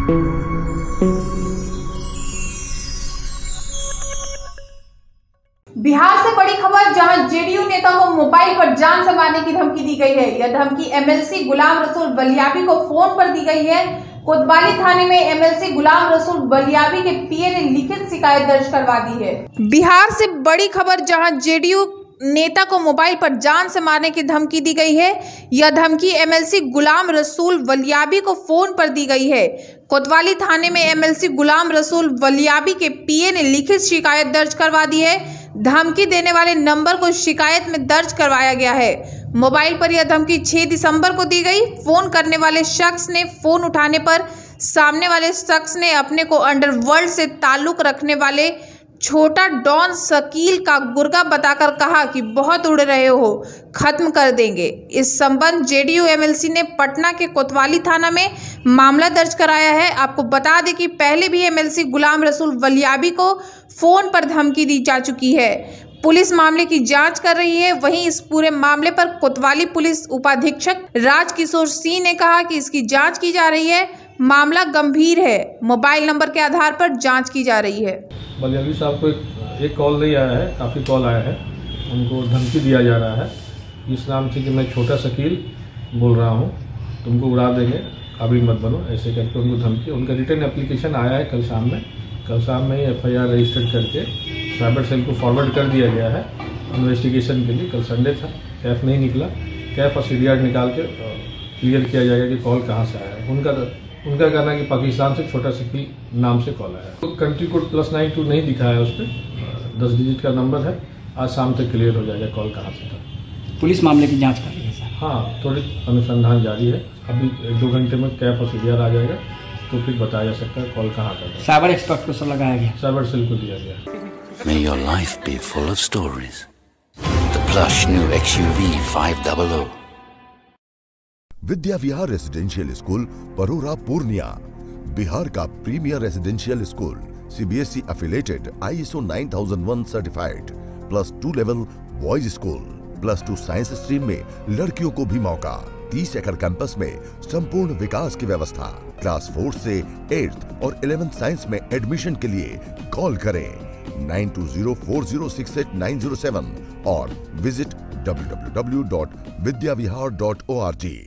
बिहार से बड़ी खबर, जहां जेडीयू नेता को मोबाइल पर जान से मारने की धमकी दी गई है। यह धमकी एमएलसी गुलाम रसूल बलियाबी को फोन पर दी गई है। कोतवाली थाने में एमएलसी गुलाम रसूल बलियाबी के पीए ने लिखित शिकायत दर्ज करवा दी है। बिहार से बड़ी खबर, जहां जेडीयू नेता को मोबाइल पर जान से मारने की धमकी दी गई है। यह धमकी एमएलसी गुलाम रसूल बलियाबी को फोन पर दी गई है। कोतवाली थाने में एमएलसी गुलाम रसूल बलियाबी के पीए ने लिखित शिकायत दर्ज करवा दी है। धमकी देने वाले नंबर को शिकायत में दर्ज करवाया गया है। मोबाइल पर यह धमकी 6 दिसंबर को दी गई। फोन करने वाले शख्स ने फोन उठाने पर सामने वाले शख्स ने अपने को अंडरवर्ल्ड से ताल्लुक रखने वाले छोटा डॉन शकील का गुर्गा बताकर कहा कि बहुत उड़ रहे हो, खत्म कर देंगे। इस संबंध जेडीयू एमएलसी ने पटना के कोतवाली थाना में मामला दर्ज कराया है। आपको बता दें कि पहले भी एमएलसी गुलाम रसूल बलियाबी को फोन पर धमकी दी जा चुकी है। पुलिस मामले की जांच कर रही है। वहीं इस पूरे मामले पर कोतवाली पुलिस उपाधीक्षक राजकिशोर सिंह ने कहा कि इसकी जांच की जा रही है, मामला गंभीर है, मोबाइल नंबर के आधार पर जांच की जा रही है। बलियाबी साहब को एक कॉल नहीं आया है, काफ़ी कॉल आया है। उनको धमकी दिया जा रहा है इस नाम से कि मैं छोटा शकील बोल रहा हूँ, तुमको उड़ा देंगे, काबिल मत बनो, ऐसे करके उनको धमकी। उनका रिटर्न एप्लीकेशन आया है कल शाम में ही एफआईआर रजिस्टर्ड करके साइबर सेल को फॉरवर्ड कर दिया गया है इन्वेस्टिगेशन के लिए। कल संडे था, कैफ नहीं निकला, कैफ और सीडीआर निकाल के क्लियर किया जाएगा कि कॉल कहाँ से आया है। उनका कहना है कि पाकिस्तान से छोटा शकील नाम से कॉल आया है। तो कंट्री कोड +92 नहीं दिखा है उस पर, 10 डिजिट का नंबर है। आज शाम तक क्लियर हो जाएगा कॉल कहाँ से था। पुलिस मामले की जांच कर रही है सर। हाँ, थोड़ी अनुसंधान जारी है। अभी 1-2 घंटे में कैफ और सीडीआर आ जाएगा तो फिर बताया जा सकता है कॉल कहाँ का था। साइबर एक्सपर्ट को सर लगाया गया, साइबर सेल को दिया गया। May your life be full of stories. The plush new XUV 500. Vidya Vihar residential school Parora Purnia, Bihar का premier residential school, CBSE affiliated, ISO 9001 certified, +2 level boys school, +2 science stream में लड़कियों को भी मौका। 30 एकड़ कैंपस में संपूर्ण विकास की व्यवस्था। क्लास 4 से 8th और 11th साइंस में एडमिशन के लिए कॉल करें 9204068907 और विजिट www.vidyavihar.org।